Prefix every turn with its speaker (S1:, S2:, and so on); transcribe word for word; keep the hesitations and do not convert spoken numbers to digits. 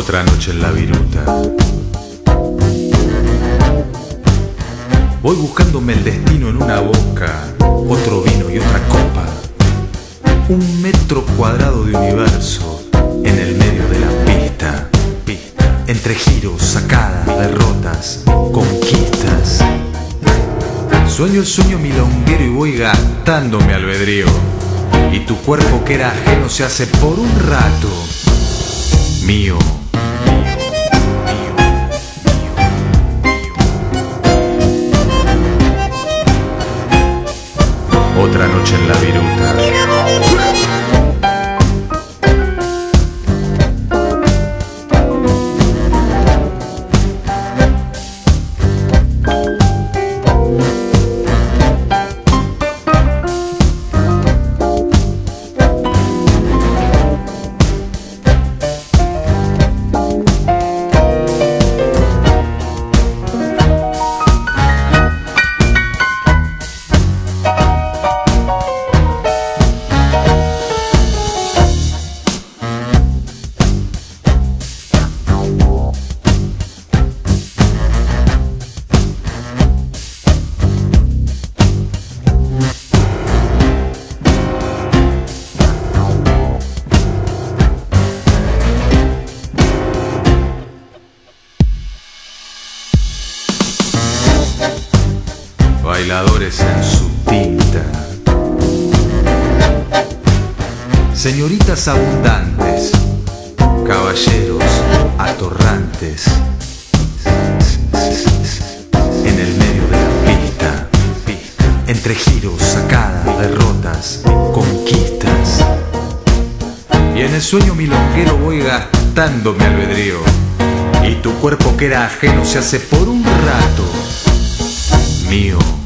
S1: Otra noche en la viruta. Voy buscándome el destino en una boca, otro vino y otra copa. Un metro cuadrado de universo en el medio de la pista. Pista. Entre giros, sacadas, derrotas, conquistas. Sueño el sueño milonguero y voy gastando mi albedrío. Y tu cuerpo que era ajeno se hace por un rato mío. Otra noche en la viruta. Bailadores en su tinta, señoritas abundantes, caballeros atorrantes, en el medio de la pista, entre giros, sacadas, derrotas, conquistas. Y en el sueño milonguero voy gastando mi albedrío, y tu cuerpo que era ajeno se hace por un rato mío.